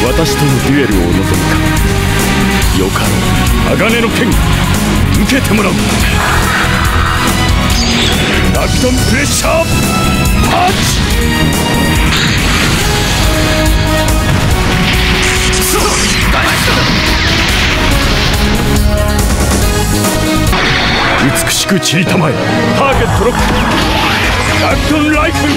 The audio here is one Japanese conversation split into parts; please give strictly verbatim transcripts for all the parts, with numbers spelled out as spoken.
私とのデュエルを望むか。よかろう。鋼の剣受けてもらう。ラクトンプレッシャーパンチ。美しく散りたまえ。ターゲットロック。ラクトンライフル。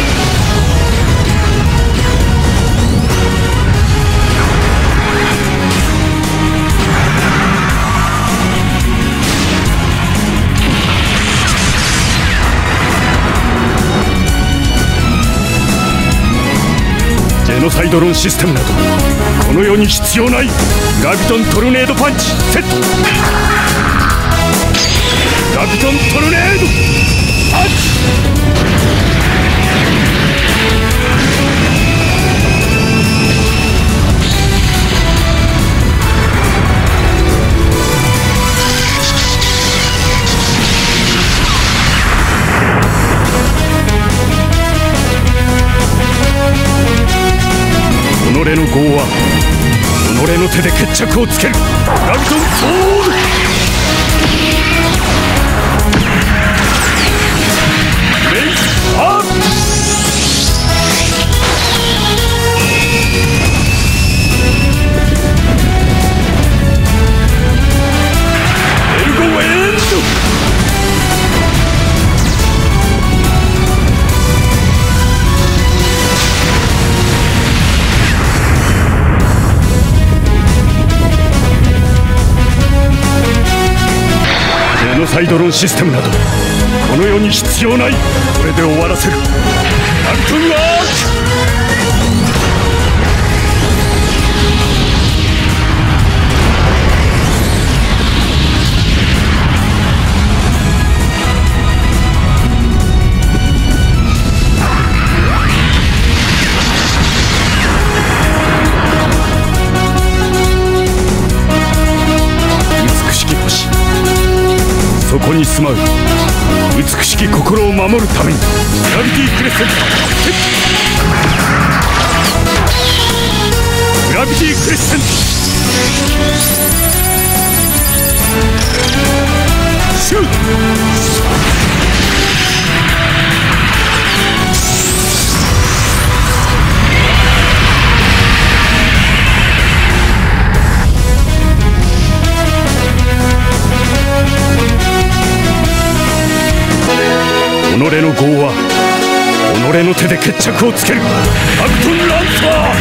ジェノサイドロンシステムなどこの世に必要ない。ラビトントルネードパンチセット。ラビトントルネードパンチ。己の業は己の手で決着をつける。ラビトンソード。メイクアップ。エルゴエンド。ジェノサイドロンシステムなどこの世に必要ない。これで終わらせる。ラビトンアーク。美しき星、そこに住まう美しき心を守るために。グラビティクレッセント。グラビティクレッセント。シュート。己の業は己の手で決着をつける。ラクトンランサー。